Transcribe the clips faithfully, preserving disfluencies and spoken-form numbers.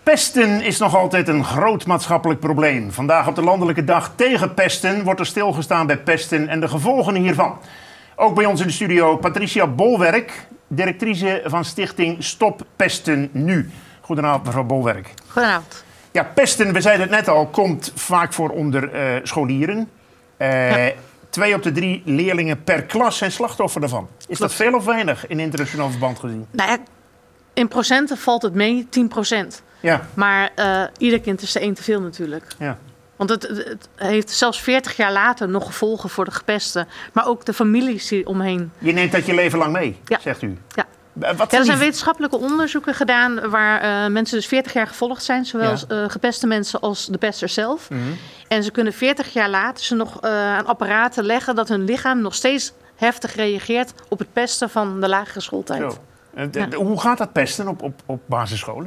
Pesten is nog altijd een groot maatschappelijk probleem. Vandaag op de Landelijke Dag tegen Pesten wordt er stilgestaan bij pesten en de gevolgen hiervan. Ook bij ons in de studio Patricia Bolwerk, directrice van stichting Stop Pesten Nu. Goedenavond, mevrouw Bolwerk. Goedenavond. Ja, pesten, we zeiden het net al, komt vaak voor onder uh, scholieren. Uh, ja. Twee op de drie leerlingen per klas zijn slachtoffer daarvan. Is Klopt. dat veel of weinig in internationaal verband gezien? Nou ja, in procenten valt het mee, tien procent. Ja. Maar uh, ieder kind is er één te veel natuurlijk. Ja. Want het, het heeft zelfs veertig jaar later nog gevolgen voor de gepesten. Maar ook de families die omheen. Je neemt dat je leven lang mee, ja. zegt u? Ja. Wat ja, er zijn wetenschappelijke onderzoeken gedaan waar uh, mensen dus veertig jaar gevolgd zijn. Zowel ja. uh, gepeste mensen als de pester zelf. Mm-hmm. En ze kunnen veertig jaar later ze nog uh, aan apparaten leggen dat hun lichaam nog steeds heftig reageert op het pesten van de lagere schooltijd. Zo. Uh, ja. Hoe gaat dat pesten op, op, op basisscholen?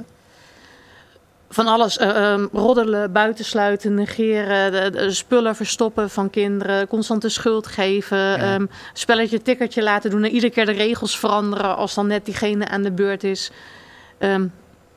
Van alles. Uh, um, roddelen, buitensluiten, negeren, de, de spullen verstoppen van kinderen, constant de schuld geven, ja. um, spelletje, tikkertje laten doen en iedere keer de regels veranderen als dan net diegene aan de beurt is. Um,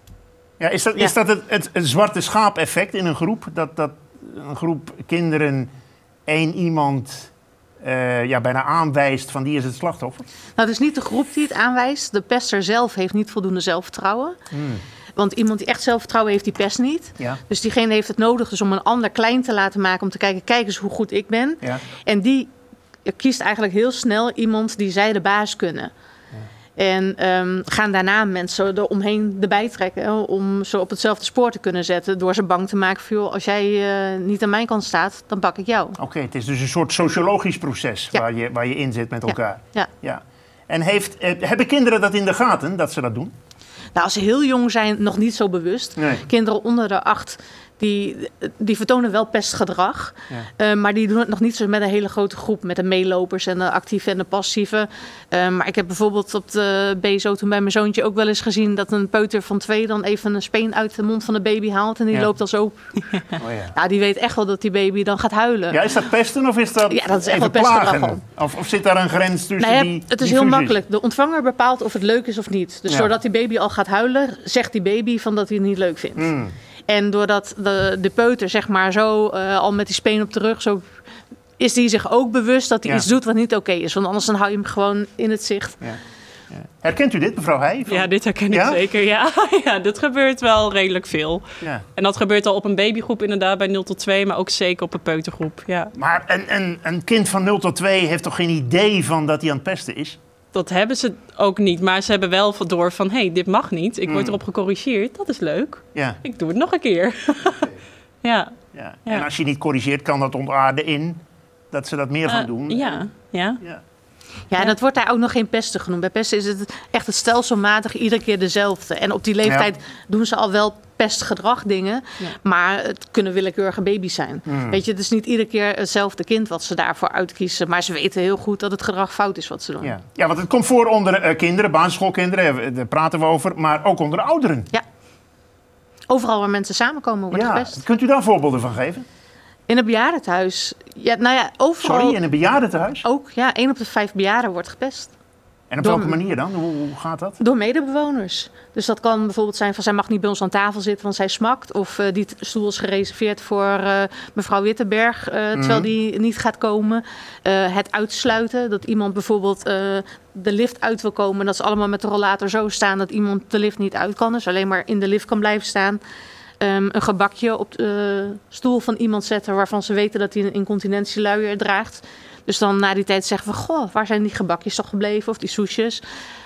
ja, is dat, ja. is dat het, het, het zwarte schaap effect in een groep? Dat, dat een groep kinderen één iemand uh, ja, bijna aanwijst van die is het slachtoffer? Nou, het is niet de groep die het aanwijst. De pester zelf heeft niet voldoende zelfvertrouwen. Hmm. Want iemand die echt zelfvertrouwen heeft, die pest niet. Ja. Dus diegene heeft het nodig dus om een ander klein te laten maken. Om te kijken, kijk eens hoe goed ik ben. Ja. En die kiest eigenlijk heel snel iemand die zij de baas kunnen. Ja. En um, gaan daarna mensen eromheen erbij trekken. Om ze op hetzelfde spoor te kunnen zetten. Door ze bang te maken van, joh, als jij uh, niet aan mijn kant staat, dan pak ik jou. Oké, okay, het is dus een soort sociologisch proces ja. waar, je, waar je in zit met elkaar. Ja. Ja. Ja. En heeft, hebben kinderen dat in de gaten, dat ze dat doen? Nou, als ze heel jong zijn, nog niet zo bewust. Nee. Kinderen onder de acht, die, die vertonen wel pestgedrag. Ja. Uh, maar die doen het nog niet zo met een hele grote groep. Met de meelopers en de actieve en de passieve. Uh, maar ik heb bijvoorbeeld op de B S O toen bij mijn zoontje ook wel eens gezien dat een peuter van twee dan even een speen uit de mond van de baby haalt. En die ja. loopt dan zo. Oh, ja. Nou, die weet echt wel dat die baby dan gaat huilen. Ja, is dat pesten of is dat ja, dat is echt even plagen? Of, of zit daar een grens tussen nou ja, die Het is die heel fusies? makkelijk. De ontvanger bepaalt of het leuk is of niet. Dus ja. doordat die baby al gaat huilen, zegt die baby van dat hij het niet leuk vindt. Mm. En doordat de, de peuter zeg maar zo uh, al met die speen op de rug, zo is hij zich ook bewust dat hij ja. iets doet wat niet oké okay is. Want anders dan hou je hem gewoon in het zicht. Ja. Ja. Herkent u dit, mevrouw Heij? Van... Ja, dit herken ik ja? zeker. Ja. ja, dit gebeurt wel redelijk veel. Ja. En dat gebeurt al op een babygroep inderdaad bij nul tot twee, maar ook zeker op een peutergroep. Ja. Maar een, een, een kind van nul tot twee heeft toch geen idee van dat hij aan het pesten is? Dat hebben ze ook niet, maar ze hebben wel door van, hé, hey, dit mag niet. Ik word mm. erop gecorrigeerd, dat is leuk. Ja. Ik doe het nog een keer. Okay. ja. Ja. Ja. En als je niet corrigeert, kan dat ontaarden in dat ze dat meer uh, gaan doen? Ja, ja. ja. Ja, en dat wordt daar ook nog geen pesten genoemd. Bij pesten is het echt het stelselmatig iedere keer dezelfde. En op die leeftijd ja. doen ze al wel pestgedrag dingen. Ja. Maar het kunnen willekeurige baby's zijn. Mm. Weet je, het is niet iedere keer hetzelfde kind wat ze daarvoor uitkiezen. Maar ze weten heel goed dat het gedrag fout is wat ze doen. Ja, ja want het komt voor onder uh, kinderen, basisschoolkinderen. Daar praten we over. Maar ook onder ouderen. Ja. Overal waar mensen samenkomen wordt ja. gepest. Kunt u daar voorbeelden van geven? In een bejaardentehuis. Ja, nou ja, overal... Sorry, in een bejaardentehuis? Ook, ja. één op de vijf bejaarden wordt gepest. En op door, welke manier dan? Hoe, hoe gaat dat? Door medebewoners. Dus dat kan bijvoorbeeld zijn van zij mag niet bij ons aan tafel zitten, want zij smakt. Of uh, die stoel is gereserveerd voor uh, mevrouw Wittenberg, uh, terwijl mm-hmm. die niet gaat komen. Uh, het uitsluiten, dat iemand bijvoorbeeld uh, de lift uit wil komen. Dat ze allemaal met de rollator zo staan dat iemand de lift niet uit kan. Dus alleen maar in de lift kan blijven staan. Um, een gebakje op de uh, stoel van iemand zetten waarvan ze weten dat hij een incontinentieluier draagt. Dus dan na die tijd zeggen we, goh, waar zijn die gebakjes toch gebleven? Of die soesjes.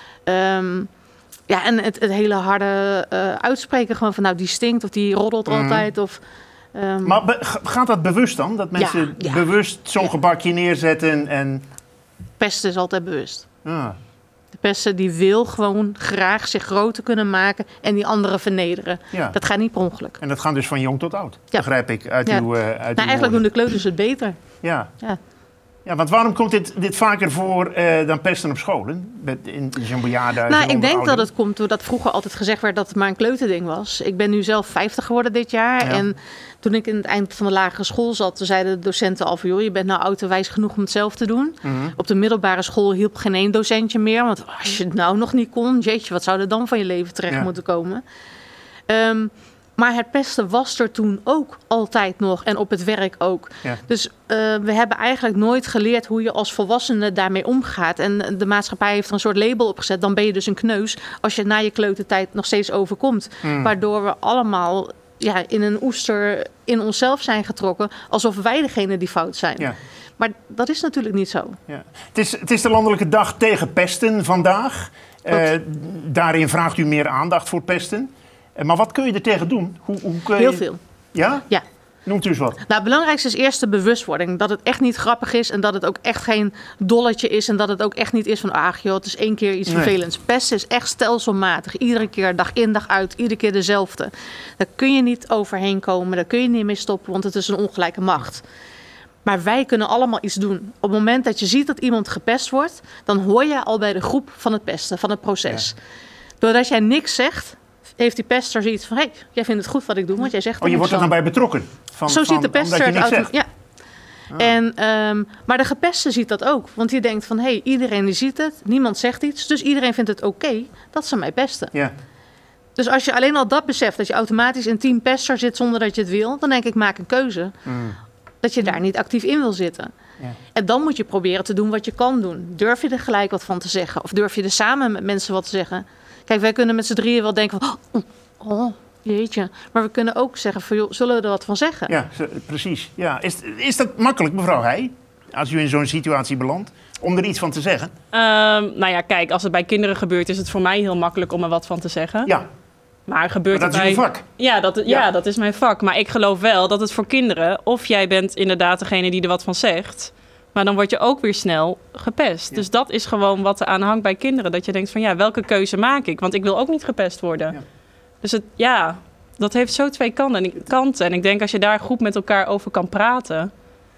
Um, ja, en het, het hele harde uh, uitspreken gewoon van, nou, die stinkt of die roddelt mm. altijd. Of, um... Maar be- gaat dat bewust dan? Dat mensen ja, ja. bewust zo'n ja. gebakje neerzetten en... Pesten is altijd bewust. Ah. De pester die wil gewoon graag zich groter kunnen maken en die anderen vernederen. Ja. Dat gaat niet per ongeluk. En dat gaat dus van jong tot oud, ja. begrijp ik uit ja. uw uh, uit nou, uw eigenlijk doen de kleuters het beter. Ja. ja. Ja, want waarom komt dit, dit vaker voor uh, dan pesten op scholen? In, in zo'n bejaardenhuis? Nou, ik denk ouderen? dat het komt doordat vroeger altijd gezegd werd dat het maar een kleuterding was. Ik ben nu zelf vijftig geworden dit jaar. Ja. En toen ik in het eind van de lagere school zat, toen zeiden de docenten al van, joh, je bent nou oud en wijs genoeg om het zelf te doen. Mm-hmm. Op de middelbare school hielp geen één docentje meer. Want als je het nou nog niet kon, jeetje, wat zou er dan van je leven terecht ja. moeten komen? Um, Maar het pesten was er toen ook altijd nog en op het werk ook. Ja. Dus uh, we hebben eigenlijk nooit geleerd hoe je als volwassene daarmee omgaat. En de maatschappij heeft er een soort label op gezet. Dan ben je dus een kneus als je na je kleutertijd nog steeds overkomt. Mm. Waardoor we allemaal ja, in een oester in onszelf zijn getrokken. Alsof wij degene die fout zijn. Ja. Maar dat is natuurlijk niet zo. Ja. Het is, het is de landelijke dag tegen pesten vandaag. Uh, daarin vraagt u meer aandacht voor pesten. Maar wat kun je er tegen doen? Hoe, hoe kun je... Heel veel. Ja? Ja. Noemt u eens wat. Nou, het belangrijkste is eerst de bewustwording. Dat het echt niet grappig is en dat het ook echt geen dolletje is. En dat het ook echt niet is van, ach joh, het is één keer iets nee. vervelends. Pesten is echt stelselmatig. Iedere keer, dag in, dag uit. Iedere keer dezelfde. Daar kun je niet overheen komen. Daar kun je niet mee stoppen, want het is een ongelijke macht. Maar wij kunnen allemaal iets doen. Op het moment dat je ziet dat iemand gepest wordt, dan hoor je al bij de groep van het pesten, van het proces. Ja. Doordat jij niks zegt, heeft die pester zoiets van, hé, hey, jij vindt het goed wat ik doe, want jij zegt... Oh, je wordt er dan bij betrokken? Van, Zo van, ziet de pester het uit. Ja. Ah. En, um, maar de gepeste ziet dat ook. Want die denkt van, hé, hey, iedereen die ziet het, niemand zegt iets, dus iedereen vindt het oké okay dat ze mij pesten. Ja. Dus als je alleen al dat beseft, dat je automatisch in team pester zit zonder dat je het wil, dan denk ik, maak een keuze. Mm. Dat je daar niet actief in wil zitten. Ja. En dan moet je proberen te doen wat je kan doen. Durf je er gelijk wat van te zeggen? Of durf je er samen met mensen wat te zeggen? Kijk, wij kunnen met z'n drieën wel denken van, oh, oh, jeetje. Maar we kunnen ook zeggen van, joh, zullen we er wat van zeggen? Ja, precies. Ja. Is, is dat makkelijk, mevrouw Heij, als u in zo'n situatie belandt, om er iets van te zeggen? Um, nou ja, kijk, als het bij kinderen gebeurt, is het voor mij heel makkelijk om er wat van te zeggen. Ja. Maar gebeurt maar dat het is bij... uw vak. Ja dat, ja, ja, dat is mijn vak. Maar ik geloof wel dat het voor kinderen... of jij bent inderdaad degene die er wat van zegt... maar dan word je ook weer snel gepest. Ja. Dus dat is gewoon wat er aan hangt bij kinderen. Dat je denkt van ja, welke keuze maak ik? Want ik wil ook niet gepest worden. Ja. Dus het, ja, dat heeft zo twee kanten. En ik denk als je daar goed met elkaar over kan praten...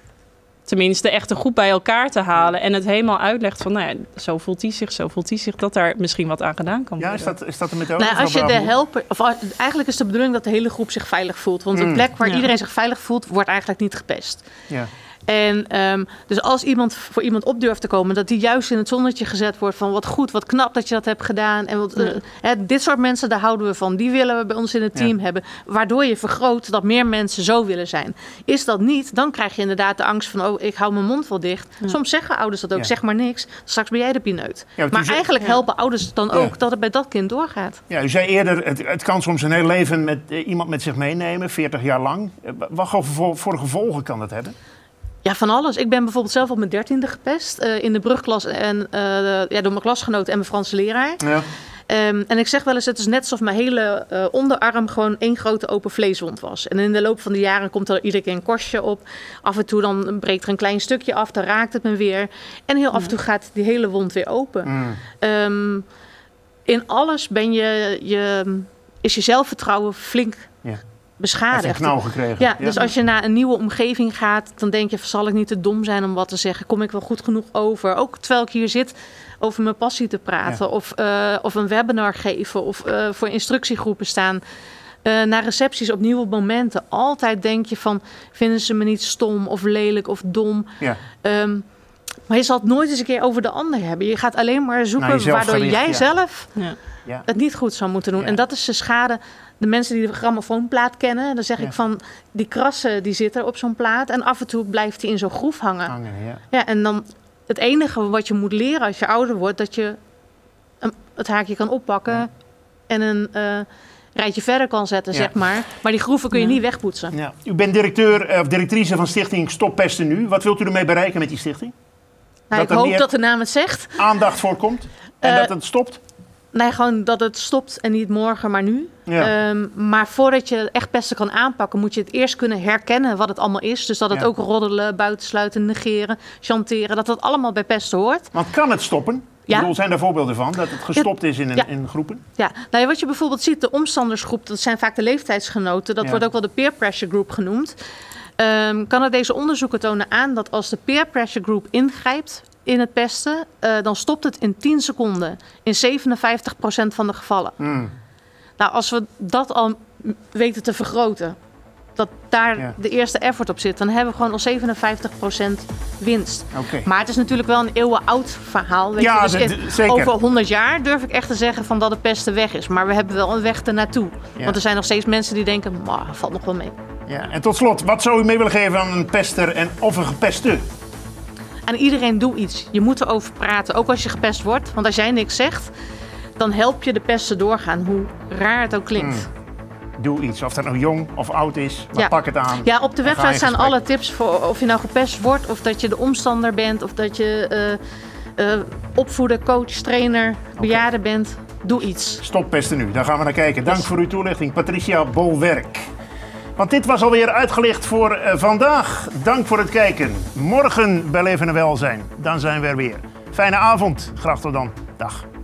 tenminste echt een groep bij elkaar te halen... en het helemaal uitlegt van, nou ja, zo voelt hij zich, zo voelt hij zich... dat daar misschien wat aan gedaan kan worden. Ja, is dat, is dat een methode? Nou, als je de helper, of eigenlijk is de bedoeling dat de hele groep zich veilig voelt. Want mm. de plek waar ja. iedereen zich veilig voelt, wordt eigenlijk niet gepest. Ja. En um, dus als iemand voor iemand op durft te komen... dat die juist in het zonnetje gezet wordt van... wat goed, wat knap dat je dat hebt gedaan. En wat, ja. uh, hè, dit soort mensen, daar houden we van. Die willen we bij ons in het team ja. hebben. Waardoor je vergroot dat meer mensen zo willen zijn. Is dat niet, dan krijg je inderdaad de angst van... oh, ik hou mijn mond wel dicht. Ja. Soms zeggen ouders dat ook, ja. zeg maar niks. Straks ben jij de pineut. Ja, maar eigenlijk ja. helpen ouders dan ook ja. dat het bij dat kind doorgaat. Ja, u zei eerder, het, het kan soms een heel leven met uh, iemand met zich meenemen. veertig jaar lang. Uh, wat voor, voor gevolgen kan dat hebben? Ja, van alles. Ik ben bijvoorbeeld zelf op mijn dertiende gepest. Uh, in de brugklas en, uh, ja, door mijn klasgenoot en mijn Franse leraar. Ja. Um, en ik zeg wel eens, het is net alsof mijn hele uh, onderarm gewoon één grote open vleeswond was. En in de loop van de jaren komt er iedere keer een korstje op. Af en toe dan breekt er een klein stukje af, dan raakt het me weer. En heel af en toe gaat die hele wond weer open. Mm. Um, in alles ben je, je, is je zelfvertrouwen flink... Ja. beschadigd. Heeft een knauw gekregen. Ja, ja, dus als je naar een nieuwe omgeving gaat, dan denk je, zal ik niet te dom zijn om wat te zeggen? Kom ik wel goed genoeg over? Ook terwijl ik hier zit over mijn passie te praten. Ja. Of, uh, of een webinar geven. Of uh, voor instructiegroepen staan. Uh, naar recepties op nieuwe momenten. Altijd denk je van, vinden ze me niet stom of lelijk of dom? Ja. Um, maar je zal het nooit eens een keer over de ander hebben. Je gaat alleen maar zoeken waardoor gericht, jij ja. zelf ja. Ja. het niet goed zou moeten doen. Ja. En dat is de schade. De mensen die de grammofoonplaat kennen, dan zeg ja. ik van, die krassen die zitten op zo'n plaat. En af en toe blijft die in zo'n groef hangen. hangen ja. Ja, en dan het enige wat je moet leren als je ouder wordt, dat je een, het haakje kan oppakken ja. en een uh, rijtje verder kan zetten, ja. zeg maar. Maar die groeven kun je ja. niet wegpoetsen. Ja. U bent directeur of directrice van stichting Stop Pesten Nu. Wat wilt u ermee bereiken met die stichting? Nou, ik hoop dat de naam het zegt. Aandacht voorkomt en uh, dat het stopt? Nee, gewoon dat het stopt en niet morgen, maar nu. Ja. Um, maar voordat je echt pesten kan aanpakken, moet je het eerst kunnen herkennen wat het allemaal is. Dus dat het ja. ook roddelen, buitensluiten, negeren, chanteren, dat dat allemaal bij pesten hoort. Want kan het stoppen? Ja. Ik bedoel, zijn er voorbeelden van, dat het gestopt is in, een, ja. in groepen? Ja, nou, wat je bijvoorbeeld ziet, de omstandersgroep, dat zijn vaak de leeftijdsgenoten. Dat ja. wordt ook wel de peer pressure group genoemd. Um, Canadese onderzoeken tonen aan dat als de peer pressure group ingrijpt in het pesten, uh, dan stopt het in tien seconden. In zevenenvijftig procent van de gevallen. Mm. Nou, als we dat al weten te vergroten, dat daar Ja. de eerste effort op zit, dan hebben we gewoon al zevenenvijftig procent winst. Oké. Maar het is natuurlijk wel een eeuwenoud verhaal. Weet Ja, je? Dus d- in- d- zeker. over honderd jaar durf ik echt te zeggen van dat de pesten weg is. Maar we hebben wel een weg ernaartoe. Ja. Want er zijn nog steeds mensen die denken, maar valt nog wel mee. Ja. En tot slot, wat zou u mee willen geven aan een pester en of een gepeste? Aan iedereen doe iets. Je moet erover praten, ook als je gepest wordt. Want als jij niks zegt, dan help je de pesten doorgaan, hoe raar het ook klinkt. Doe iets, of dat nou jong of oud is, maar Ja. pak het aan. Ja, op de En ga website in staan gesprek. alle tips voor of je nou gepest wordt, of dat je de omstander bent, of dat je eh, eh, opvoeder, coach, trainer, bejaarde bent. Doe iets. Stop pesten nu, daar gaan we naar kijken. Dank voor uw toelichting, Patricia Bolwerk. Want dit was alweer uitgelicht voor uh, vandaag. Dank voor het kijken. Morgen bij Leven en Welzijn. Dan zijn we er weer. Fijne avond. Graag tot dan. Dag.